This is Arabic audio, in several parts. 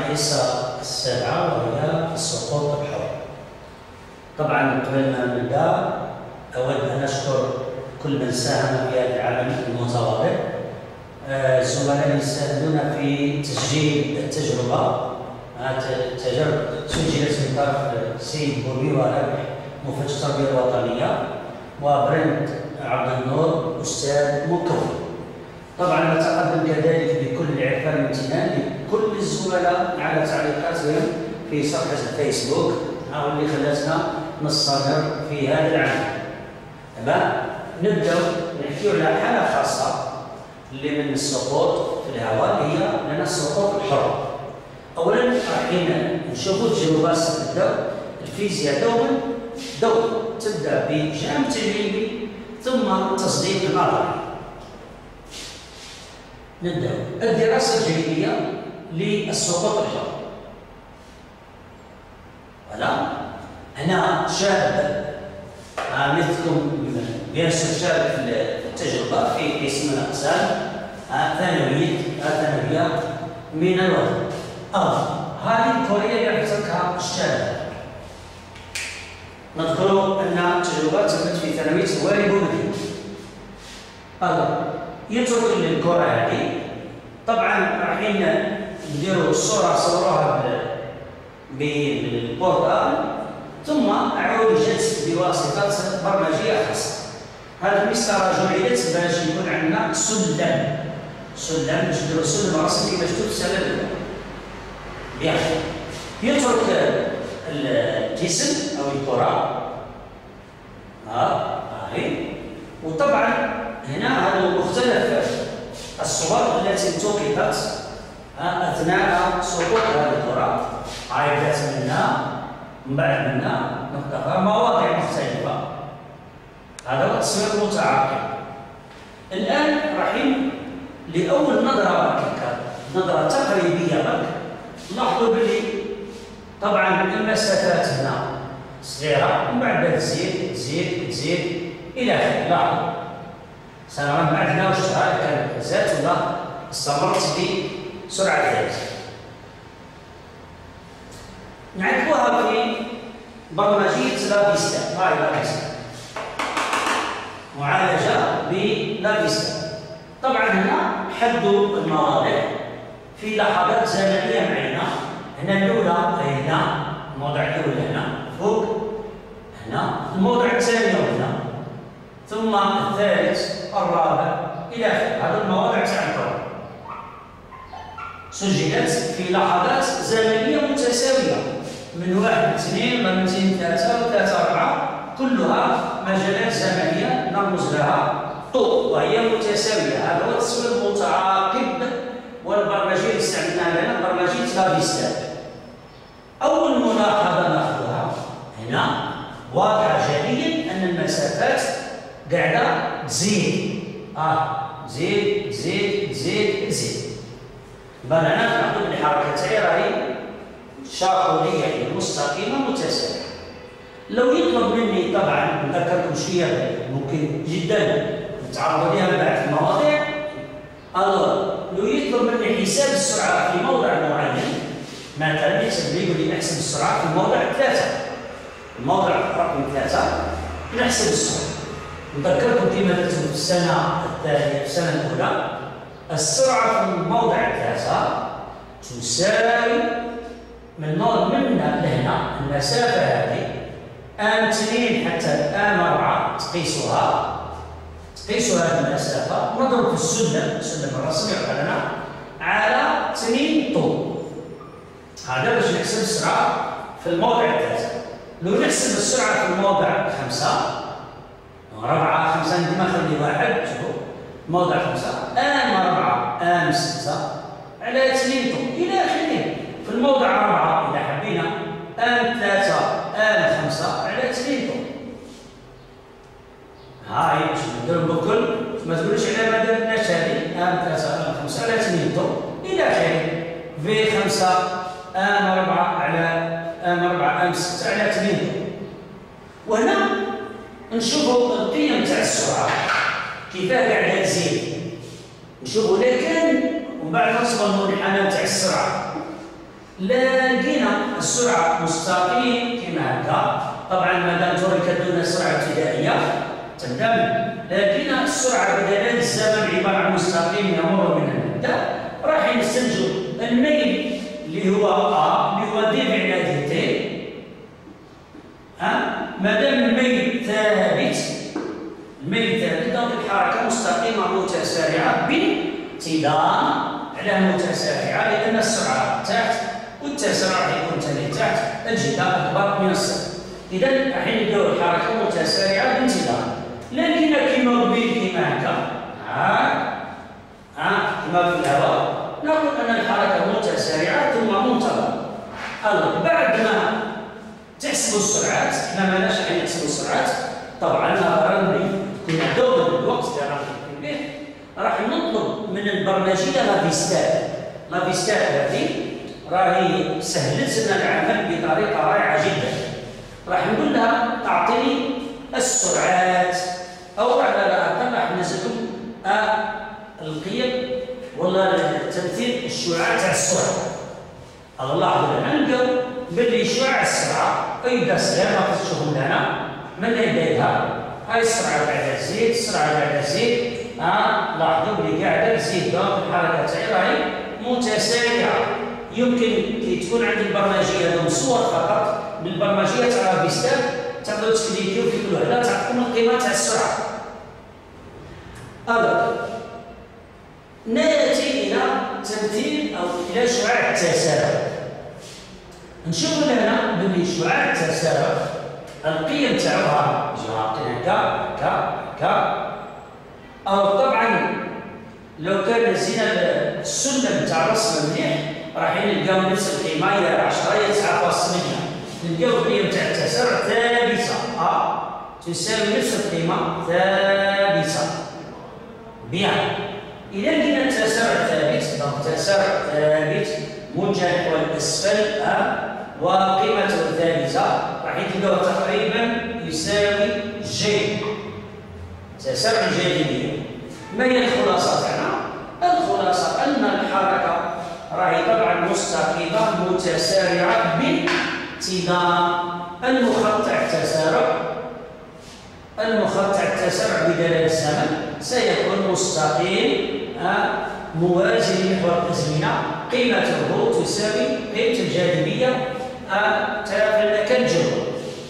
الحصة السابعة وهي السقوط الحر. طبعا قبل ما نبدأ أود أن أشكر كل من ساهم في هذا العمل المتواضع، الزملاء اللي يساعدونا في تسجيل التجربة. التجارب سجلت من طرف السيد بوبي ورابح مفتش التربية الوطنية وبرنت عبد النور أستاذ مكون. طبعا نتقدم كذلك بكل العرفان والامتنان لكل الزملاء على تعليقاتهم في صفحة الفيسبوك واللي خلتنا نستمر في هذا العمل. تمام، نبدأ نحكيو على حالة خاصة اللي من السقوط في الهواء، اللي هي لنا السقوط الحر. أولا رايحين نشوفوا التجربة ستبدأ الفيزياء دوما تبدأ بجانب تجريبي ثم تصديق نظري. نبدأ الدراسة التجريبية للسقوط الحر. هنا شاب مثلكم بيرسل شاب في التجربة في قسم من الأقسام ثانوية من الوطن. هذه الكورية اللي حصلتها الشاب. نذكر أن التجربة تمت في ثانوية الوالي بومدين. يترك الكرة هذه. طبعا رايحين نديروا الصورة صوروها بالبورتال ثم عولجت بواسطة برمجية خاصة. هذه المسطرة جعلت باش يكون عندنا سلم باش نديروا سلم رسمي باش تتسلل. يترك الجسم أو الكرة وطبعا هنا هذا مختلف الصور التي التقطت أثناء سقوط هذه الكرة. بدات منا من بعد منا نقطة مواضع مختلفة. هذا هو التصوير المتعاقب. الآن رايحين لأول نظرة تقريبية. لاحظوا بلي طبعا المسافات هنا صغيرة ومن بعد تزيد إلى آخره. لاحظوا سنرى من بعد هنا واش كانت زادت ولا استمرت بسرعة ذلك. نعرفوها في برمجية لافيستا. معالجة بلافيستا. طبعا هنا حدوا المواضع في لحظات زمنية معينة. هنا الأولى هنا، الموضع الأول هنا فوق هنا، الموضع الثاني هنا، ثم الثالث الرابع إلى آخره. هذه المواضع تاع الكرة سجلت في لحظات زمنية متساوية من 1 2 من 2 3 و3 4 كلها مجالات زمنية نرمز لها طو وهي متساوية. هذا هو التصوير المتعاقب والبرمجية اللي استعملناها لنا برمجية لافيستا. أول ملاحظة ناخذها هنا واضحة جليا أن المسافات قاعدة تزيد. تزيد. أنا ناخذ الحركة تاعي راهي شاقولية مستقيمة متساوية. لو يطلب مني طبعا نذكركم شوية ممكن جدا نتعرض لها بعد في المواضيع. لو يطلب مني حساب السرعة في موضع معين، مثلا يحسب لي يقول لي نحسب السرعة في الموضع 3، الموضع رقم 3 نحسب السرعة. نذكركم كما درتم في السنة الثانية، في السنة الأولى، السرعة في الموضع 3 تساوي من لهنا المسافة هذه آم 2 حتى الآم 4 تقيسوا هذه المسافة نضرب في السلم الرسمي عندنا على 2 طول. هذا باش نحسب السرعة في الموضع 3. لو نحسب السرعة في الموضع 5 4 5 ديما خلي واحد، شوفوا موضع 5 آم 4 آم 6 على 2 طول إلى آخره. في الموضع 4 إذا حبينا آم 3 آم 5 على 2 طول. هاي باش نديرو بكل ما تقولوش على ما درناش هذه آم 3 آم 5 على 2 طول إلى آخره. في 5 آم 4 على آم 4 آم 6 على 2 طول. وهنا نشوفوا القيم تاع السرعة كيفاه قاعدة تزيد. نشوفوا لكن ومن بعد نوصلوا للمنحنى تاع السرعة. لقينا السرعه مستقيم كما هكا. طبعا ما دام تركت دون سرعه ابتدائيه تندمج. لكن السرعه بدلاله الزمن عباره عن مستقيم يمر من المبدا. راح نستنتج الميل اللي هو اللي هو دي بعناده تي. ما دام الميل ثابت، الميل ثابت دونك الحركه مستقيمه متسارعه بانتظام على متسارعه، لان السرعه تحت والتسارع راح يكون ثاني تحت، الجهه اكبر من الصفر. اذا راح نبداو الحركه متسارعه بانتظام. لكن كما قبيل كما هكا كما في الهواء نقول ان الحركه متسارعه ثم منتظمه. بعد ما تحسب السرعات، احنا ماناش راح نحسبوا السرعات طبعا نظرا كنا دوما الوقت اللي راح نكون به، راح نطلب من البرمجيه لافيستات. لافيستات هذه راهي سهلت لنا العمل بطريقه رائعه جدا. راح نقول لها اعطيني السرعات، او على الاقل راح نسالكم القيم ولا تمثيل الشعاع تاع السرعه. لاحظوا هنا نلقاو باللي شعاع السرعه يبدا سلام ما تشوفوا هنا من بدايتها. هاي السرعه بعدها تزيد، السرعه بعدها تزيد. لاحظوا بلي قاعده تزيد، دونك الحركه تاعي راهي متسارعه. يمكن كي تكون عندي البرمجيه هذو صور فقط بالبرمجيه تاع لافيستات تقدروا تكليكيو في كل وحده تعطيكم القيمه تاع السرعه. ناتي الى تمثيل او الى شعاع التسارع. نشوفوا هنا بلي شعاع التسارع القيم تاعها جاها هكا. طبعا لو كان زينا السلم تاع الرسم مليح راح نلقاو نفس القيمه هي 10 هي 9.8. نلقاو القيم تاع التسارع ثابته تساوي نفس القيمه ثابته. بيان. إذا لقينا التسارع ثابت، دونك التسارع ثابت موجه نحو الأسفل وقيمته ثابتة، راح تلقاو تقريبا يساوي جي. تسارع الجاذبية. ما هي الخلاصة تاعنا؟ الخلاصة أن الحركة راهي طبعا مستقيمة متسارعة بانتظام. المخ تاع التسارع بدلاله الزمن سيكون مستقيم موازي محور الازمنه، قيمته تساوي قيمه الجاذبيه تاع المكان الجوي.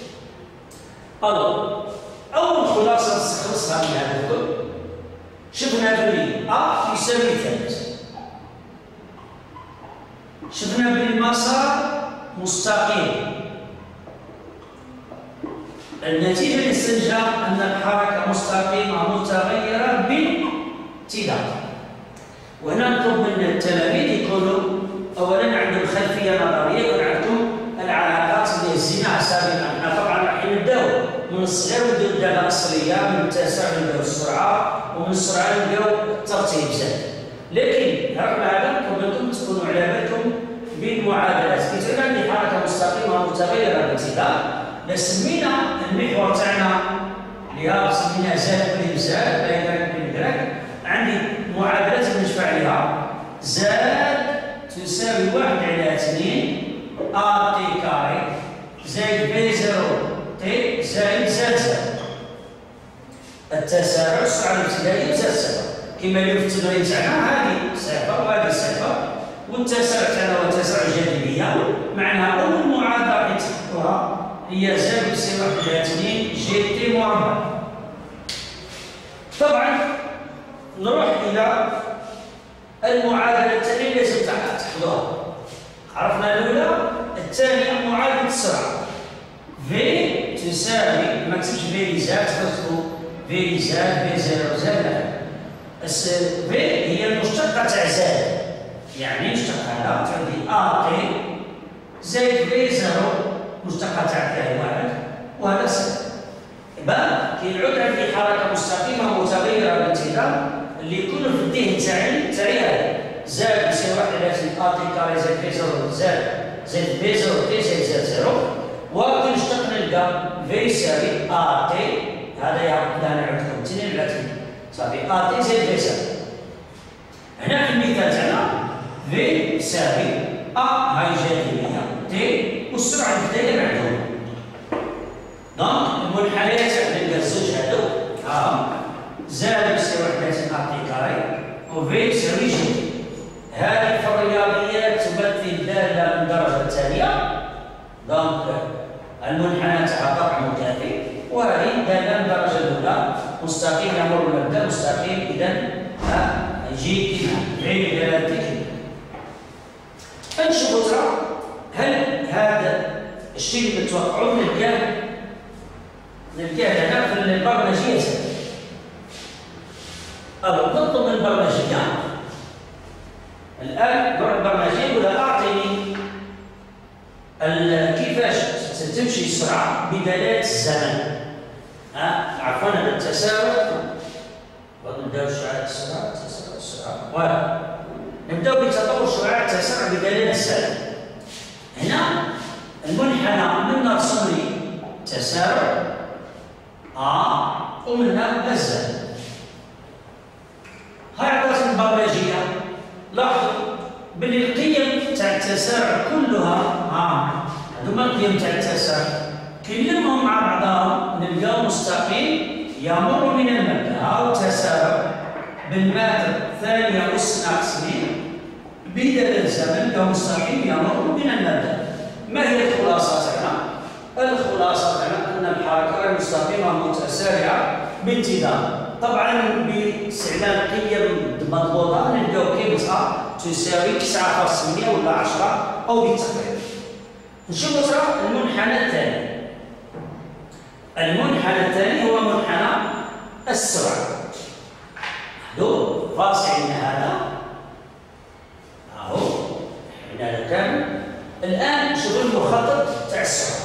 اول خلاصه نستخلصها من هذا الكل، شفنا بلي يساوي ثابت، شفنا بلي المسار مستقيم. النتيجة اللي استنتجها أن الحركة مستقيمة متغيرة بانتظام. وهنا نطلب من التلاميذ يكونوا أولاً عندهم خلفية نظرية، يكون عندهم العلاقات اللي هزيناها سابقاً. احنا طبعاً راح نبداو من الصغير نديرو الدالة الأصلية، من التسارع نبداو السرعة، ومن السرعة نبداو الترتيب زاد. لكن رغم هذا نطلب تكونوا على بالكم بالمعادلات. كي تكون عندي حركة مستقيمة متغيرة بانتظام، سمينا المحور تاعنا اللي سميناه زاد بلين زاد بين كراك. عندي معادلات نشفع عليها زاد تساوي 1/2 تي كاري زائد بي 0 تي زائد زاد. التسارع السرعه الابتدائيه زاد صفر كما اللي في التمرين تاعنا، هذه صفر وهذه صفر، والتسارع تاعنا هو التسارع الجاذبيه. معناها اول معادله راح نتحققوها هي زائد يساوي 1/2 جي تي مربع. طبعا نروح الى المعادله الثانيه اللي لازم تحفظوها. عرفنا الاولى، الثانيه معادله السرعه. في تساوي، ما نكتبش في زائد، تكتبوا في زائد في 0 زائد. في هي المشتقه تاع زائد، يعني نشتقها تعطي تي زائد في 0 مشتقة تاع فيها واحد وهذا صفر. يبقى كي نعود عندي حركة مستقيمة متغيرة بانتظام اللي يكون في الذهن تاعي هذا زائد يساوي 1/2 تي كاري زائد بي 0 زائد بي 0 تي زائد 0. وكي نشتق نلقى في يساوي تي، هذا يعرف لنا نعودكم 2 على 2 صافي تي زائد بي 0. هنا في المثال تاعنا في يساوي هاي جاذبية تي والسرعة البدائية بعدهم. دونك المنحنيات نلقى الزوج هادو زائد يساوي 1 أ كاري و في يساوي جي. هذه في الرياضيات تمثل دالة من الدرجة الثانية. دونك المنحنى تاعها قطع مكافئ، وهذه دالة من الدرجة الأولى مستقيم يمر المبدأ مستقيم. إذا جي كذا بعيد دلالة كذا. فنشوفوا ترى هل هذا الشيء اللي تتوقعوه نلقاه هنا في البرمجية. نطلب من البرمجية الآن نوع البرمجية يقول أعطيني كيفاش ستمشي السرعة بدلالة الزمن. عفوا هذا التسارع. نبداو سرعة السرعة نبداو بتطور سرعة التسارع بدلالة الزمن. هنا المنحنى من نرسم لي تسارع ومنها الزمن. هاي عطاتني البرمجية. لاحظوا بلي القيم تاع التسارع كلها هذوما القيم تاع التسارع كلهم مع بعضهم نلقاو مستقيم يمر من المبدا. هاو التسارع بالمتر ثانية أس ناقص بدلالة الزمن كان مستقيم يمر من المبدا. ما هي الخلاصة تاعنا؟ الخلاصة تاعنا أن الحركة مستقيمة متسارعة بانتظام. طبعا باستعمال قيم مضبوطه نلقاو قيمتها تساوي 9.8 ولا 10 او بالتقريب. نشوفوا ترى المنحنى الثاني. المنحنى الثاني هو منحنى السرعه. لاحظوا فاصل هذا اهو هذا كامل. الان نشوفوا المخطط تاع السرعه.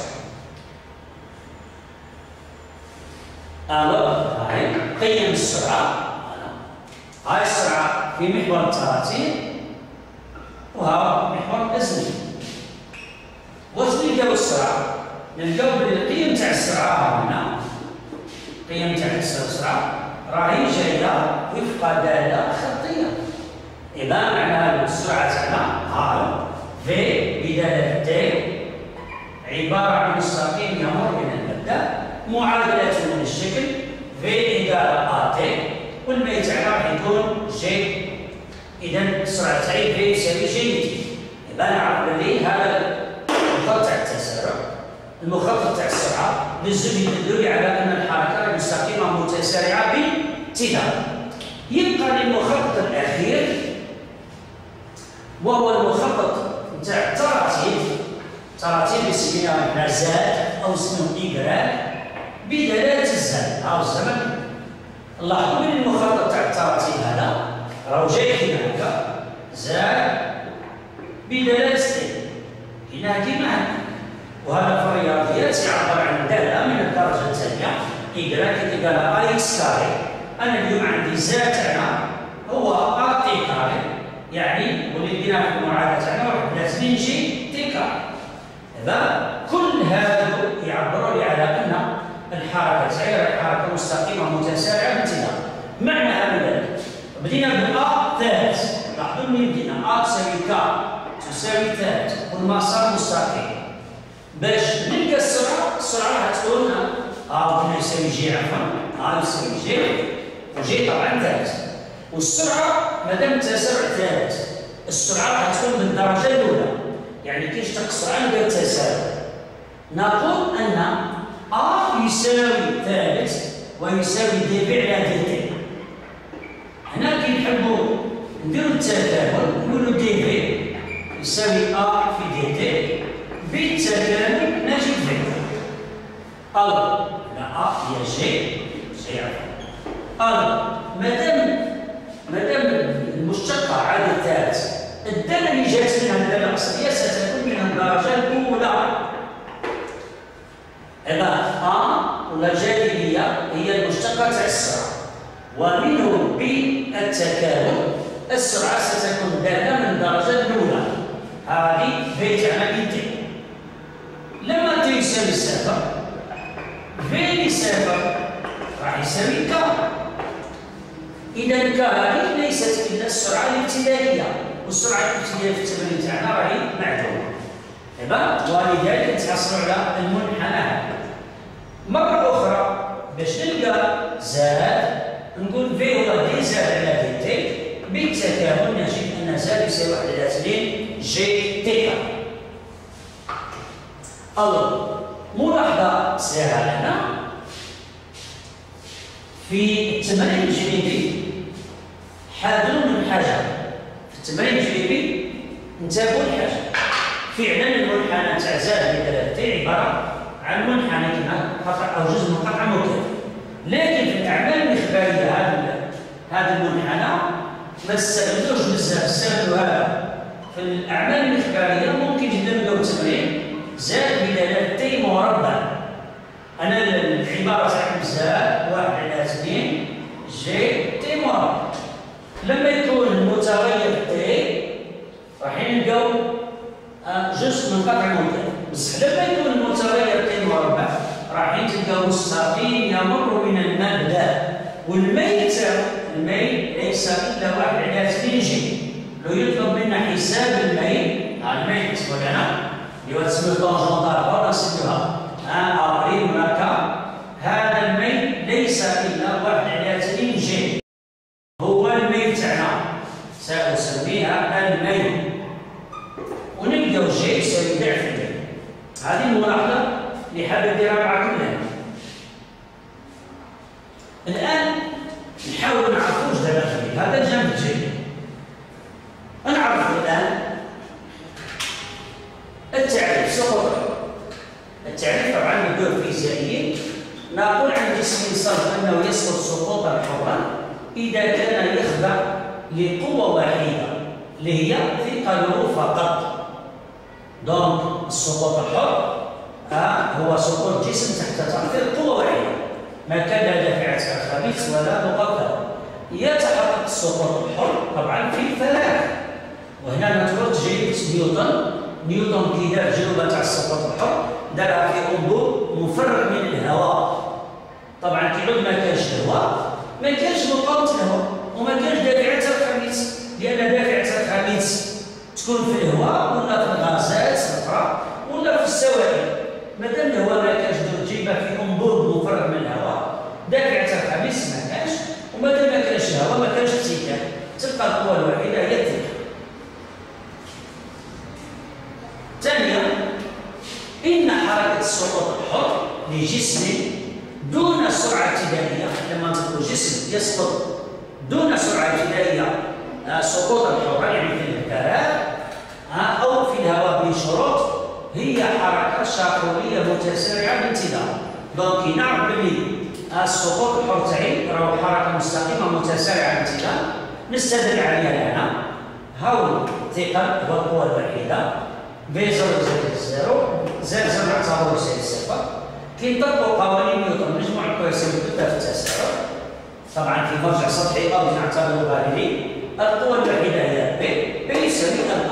هاي قيم السرعة. هاي السرعة في محور التراتيب وها محور الأزمنة. واش نلقاو السرعة؟ نلقاو بلي القيم تاع السرعة هنا قيم تاع السرعة راهي جاية وفق دالة خطية. إذا معناها السرعة تاعنا في بدالة تي عبارة عن مستقيم يمر من المبدأ معادلة من الشكل في إدارة آتي والباقي تاعنا راح يكون جي. إذا السرعة تاعي في يساوي جي. يبقى نعرف بلي هذا المخطط تاع التسارع المخطط تاع السرعة للزوج يدل على أن الحركة مستقيمة متسارعة باتجاه. يبقى للمخطط الأخير وهو المخطط تاع التراتيب. تراتيب يسميها احنا زاد أو اسمه إيكغيك بدلالة الزمن. هاو الزمن. لاحظوا بلي المخطط تاع التراتيب هذا راهو جاي كيما هكا زاد بدلالة تي هنا كيما هكا. وهذا في الرياضيات يعبر عن دالة من الدرجة الثانية إيكغيك تلقى إكس كاري. أنا اليوم عندي زاد تاعنا هو تي كاري، يعني واللي لقيناه في المعادلة تاعنا واحد بلاتي جي تي كاري. إذا كل هذا يعبروا لي على أن الحركة تاعي حركة مستقيمة متسارعة باتجاه. معنى ذلك بدينا بالأ ثالث. لاحظوا منين بدينا تساوي تساوي ثالث والمسار مستقيم. باش نلقى السرعة حتكون قلنا يساوي جي عفوا يساوي جي وجي طبعا ثالث. والسرعة مادام التسارع ثالث السرعة حتكون بالدرجة الأولى. يعني كي نشتق السرعة نلقى التسارع. نقول أن يساوي ثالث ويساوي دي في على دي تي. هنا كي نحبوا نديروا التكامل نقولوا دي في يساوي في دي تي. بالتكامل نجد في لا هي جي عفوا. مادام المشتقة على الثالث الدالة اللي جات منها الدالة الأصلية ستكون منها الدرجة الأولى. إذا ولا الجاذبية هي المشتقة تاع السرعة ومنه بالتكامل السرعة ستكون دالة من الدرجة الأولى. هذه في تاعنا بتي. لما تي يساوي صفر في صفر راح يساوي ك. إذا ك هذه ليست إلا السرعة الابتدائية والسرعه الابتدائيه في التمرين تاعنا راهي معدومه. دابا ولذلك نتحصلوا على المنحنى هذا. مره اخرى باش نلقى زاد نقول في هو دي زاد على في تي، بالتكامل نجد ان زاد يساوي 1 على 2 جي تي. الله ملاحظه سهله لنا في التمرين الجانبي حاضروا من حاجه. في التمرين الجانبي انتبهوا لحاجه، فعلا المنحنى تاع زاد بدلالته عباره عن منحنى كما قطع او جزء من قطع مكافئ، لكن في الاعمال الاخباريه هذا المنحنى ما تستعملوش بزاف. استعملوا هذا في الاعمال الاخباريه. ممكن جدا نلقاو التمرين زاد بدلاله تي مربع. انا العباره تاع زاد 1 على 2 جي تي مربع. لما يكون المتغير تي راح نلقاو جزء من قطع مكافئ، بصح لما يكون المتغير تي مربع راح تلقاو مستقيم يمر من المبدا، والميل الميل ليس الا 1 على 2 جي. لو يطلب منا حساب الميل، الميل كتبوا لنا اللي هو تسمى طونجونتال ولا نسميوها ابريم ولا كا، هذا الميل ليس الا 1 على 2 جي، هو الميل تاعنا سأسميها الميل، ونلقاو جي يساوي ضعف الميل. هذه الملاحظه اللي حاب نديرها معكم الان. الان نحاول نعرفوا واش دابا الميل. هذا الجانب الجيد. نعرفوا الان التعريف. سقوط التعريف طبعا ندور فيزيائيين. نقول عن جسم صلب انه يسقط سقوطا حرا اذا كان يخضع لقوه واحده اللي هي ثقله فقط. دونك السقوط الحر هو سقوط جسم تحت تاثير قوه واحده، ما كان لا دافعه خبيث ولا مقدر. يتحقق السقوط الحر طبعا في الفراغ، وهنا نذكر تجربه نيوتن كي دار تجربه تاع السقوط الحر دارها في انبوب مفرغ من الهواء. طبعا كيعود ما كانش الهواء، ما كانش مقاومه الهواء، وما كانش دافعه الخبيث، لان دافعه الخبيث تكون في الهواء ولا في الغازات الاخرى ولا في السوائل. مادام الهواء ما كانش تجيبها في انبوب مفرغ من الهواء، دافعه الخبيث ما كانش، ومادام ما كانش الهواء ما كانش اتجاه، تبقى القوه الوحيده هي الثقل. ثانيا، ان حركه السقوط الحر لجسم دون سرعه ابتدائيه، لما نقول جسم يسقط دون سرعه ابتدائيه سقوطا حرا يعني في الفراغ او في الهواء بشروط، هي حركه شاقوليه متسارعه بانتظام. دونك نعرف بلي السقوط الحر تاعي راهو حركه مستقيمه متسارعه بانتظام نستدل عليها هنا. هاو الثقل هو القوه الوحيده في زر زائد 0 زائد 0 نعتبروه يساوي 0. كينطبقوا قوانين نيوتن مجموع القوى يساوي كتله في التسارع. طبعا في مرجع سطحي او نعتبره غالبي. القوة الوحيدة هي بي يساوي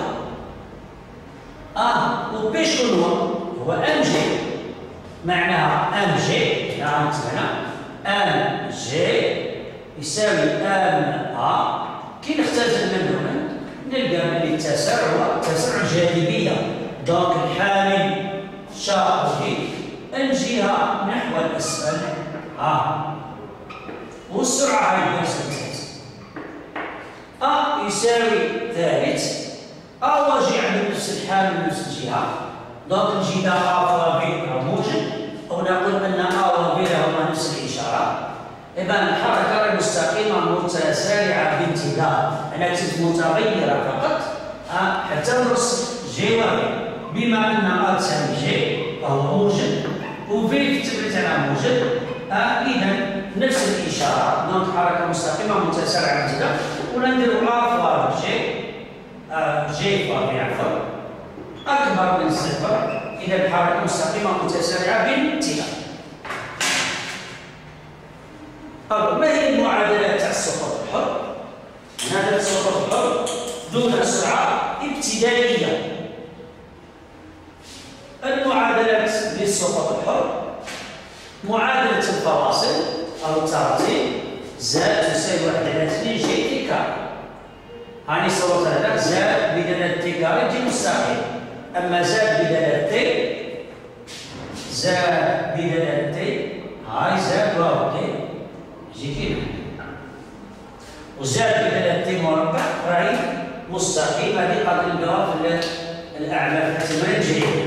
وبي شنو هو ام جي. معناها ام جي هنا ام جي يساوي ام كي نختزل منه نلقى بلي التسارع هو تسارع الجاذبية. دونك الحامل شاقولي الجهة نحو الأسفل والسرعة هاي نفس يساوي ثابت واجي عند نفس الحامل نفس الجهة. دونك الجهة فابي موجب، أو نقول أن وبي هما نفس الإشارة. إذا الحركة مستقيمة متسارعة بانتظام. أنا كتبت متغيرة فقط حتى نرسم جي وبي، بما أن تساوي جي فهو موجب وفي في التبريد تاعنا موجب. إذا نفس الإشارة. دونك حركة مستقيمة متسارعة بانتظام، ولا نديرو فار جي فابي عفوا أكبر من 0. إذا الحركة مستقيمة متسارعة بانتظام. ما هي المعادلات تاع السقوط الحر؟ معادلة السقوط الحر دون سرعة ابتدائية. المعادلات للسقوط الحر معادلة الفواصل أو الترتيب زائد تساوي 1 على 2 جي تي كا. هاني صورت هذا زاد بدلالة تي كاري تجي مستقيم. أما زاد بدلالة تي زاد بدلالة تي هاي زاد واو تي يجي كيما. وزاد بدلالة تي مربع راهي مستقيم. هذه قد نلقاها في الأعمال في التمرين الجديد.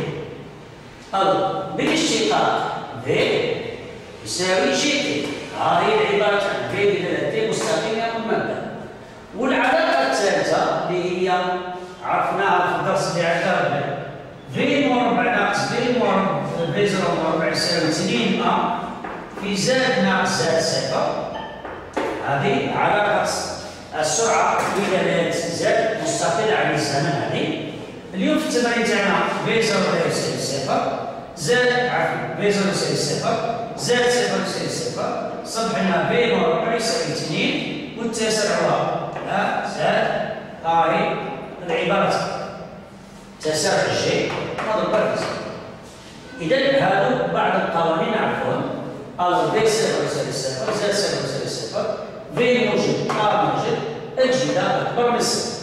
بالاشتقاق في يساوي جي تي. هذه العبارة في بدلالة تي مستقيمة مبدأ. والعلاقة الثالثة اللي هي عرفناها في الدرس اللي عداه في مربع ناقص في مربع في زر مربع يساوي 2 أ في زاد ناقص زاد صفر. هذه علاقة السرعة بدلالة زاد مستقلة عن الزمن. هذه اليوم في التمارين تاعنا في زر يساوي صفر زاد عفوا في زر يساوي صفر زاد صفر يساوي صفر صبحنا في مربع يساوي 2 والتسع هو زاد. هاي العبارة تسع جي مضروب في زد. إذا هذو بعض القوانين نعرفهم. في صفر يساوي صفر زاد صفر يساوي صفر في موجب موجب الجدار أكبر من صفر.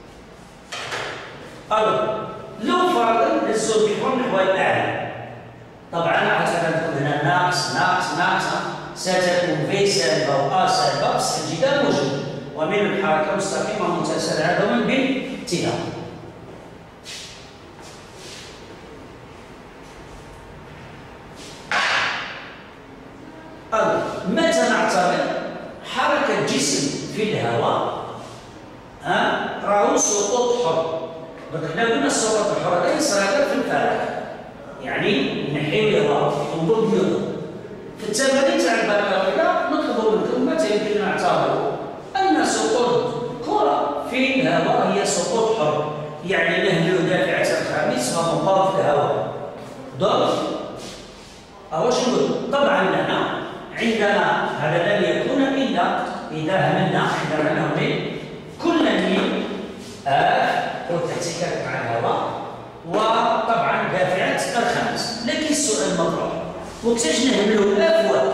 لو فرضا الزوج يكون نحو الأعلى طبعا عاد تكون هنا ناقص ناقص ناقص ستكون في سالبة و سالبة بس الجدار موجب ومن الحركة مستقيمة متسارعة دوما باتجاه. متى نعتبر حركة جسم في الهواء راهو سقوط حر؟ حنا قلنا السقوط الحر هذا يصير في الفراغ يعني نحيو الهواء ونقول بيض. في التمارين تاع البكالوريا نطلبوا منكم متى يمكن نعتبروا أن سقوط كرة في الهواء هي سقوط حر يعني نهج دافعة الخامس ومنطاد في الهواء. دونك واش نقول؟ طبعا لنا عندنا هذا لن يكون إلا إذا هملنا عندنا نهمل كل من الاحتكاك مع الهواء وطبعا دافعة الخامس. لكن السؤال مطروح وكيفاش نهملوا الأفواج؟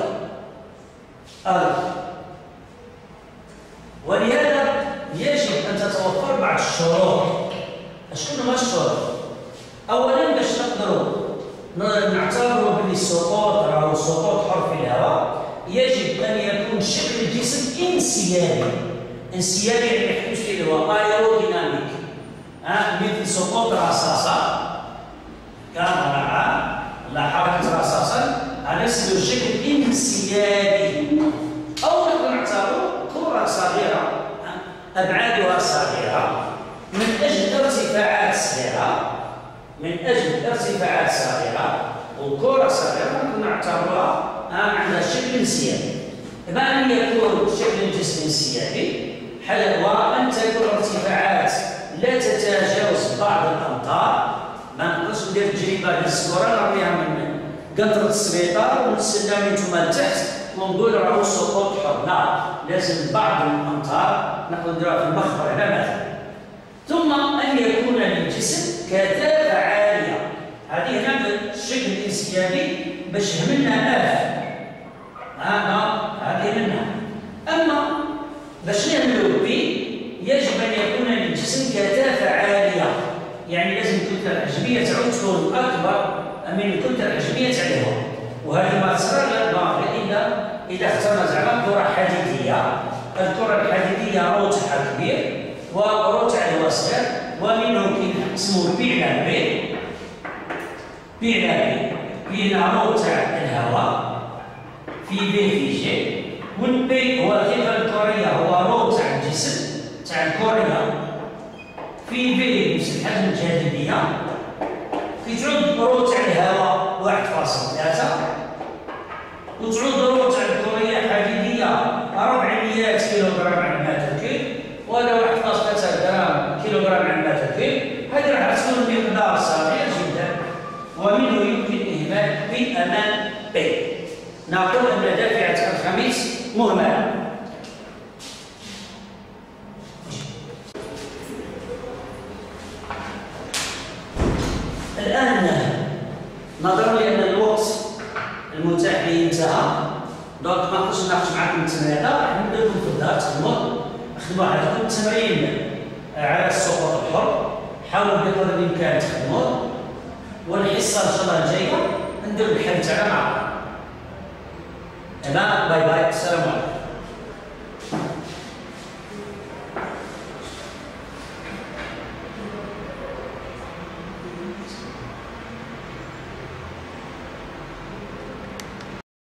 ولهذا يجب أن تتوفر بعض الشروط. شكون هما الشروط؟ أولا باش نقدروا نعتبروا بلي السقوط راهو سقوط حر في الهواء يجب أن يكون شكل الجسم انسيابي. انسيابي يعني يحدث في الهواء ايروديناميك مثل سقوط رصاصة كاميرا لا حركة رصاصة هذا اسمه شكل انسيابي. أو نقدر نعتبروا كرة صغيرة أبعادها صغيرة من أجل ارتفاعات صغيرة وكرة صغيرة ممكن نعتبرها عندها شكل انسيابي. بما أن يكون شكل الجسم انسيابي وأن تكون ارتفاعات لا تتجاوز بعض الأمتار. ما نقدرش ندير تجربة ديال السكورة نرميها من قنطرة السبيطار ونسلم من ثم لتحت ونقول راهو سقوط حر. لا، لازم بعض الأمتار نقدر نديرها في المخبر هنا مثلا. ثم أن يكون للجسم كثافة عالية. هذه هنا الشكل الانسيابي باش يهملنا هذه منها. أما باش نعملوا بي يجب أن يكون للجسم كثافة عالية يعني لازم الكتلة الحجمية تعود تكون أكبر من الكتلة الحجمية تاع الهواء. وهذه ما تصير إلا إذا اخترنا زعما كرة حديدية. الكرة الحديدية روتها كبير وروتها الهواء صغير ومنه اسمه بي على بي بينا روتها الهواء في بي في جي والبي هو الثقة الكرية هو رو تاع الجسم تاع الكرية في بي نفس الحجم الجاذبية كي تعود رو تاع الهواء 1.3 وتعود رو تاع الكرية الحديدية 400 كيلوغرام على المتر كيب وهذا 1.3 جرام كيلوغرام على المتر كيب. هذه راح تكون مقدار صغير جدا ومنه يمكن إهمال بي أمام بي. نقول أن دافعة الخميس مهملة. الآن نظرا لأن الوقت المتاح لي انتهى دونك ما نقدرش نناقش معكم التمرين هذا. راح نبدا لكم في الدار تخدموا عندكم التمرين على السقوط الحر. حاولوا بقدر الامكان تخدموه، والحصه ان شاء الله الجايه ندير الحل تاعنا مع بعض. انا باي باي، السلام عليكم.